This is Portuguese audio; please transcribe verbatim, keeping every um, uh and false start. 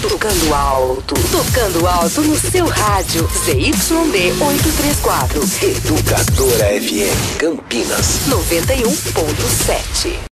Tocando alto. Tocando alto no seu rádio. Z Y D oitocentos e trinta e quatro. Educadora F M Campinas noventa e um ponto sete.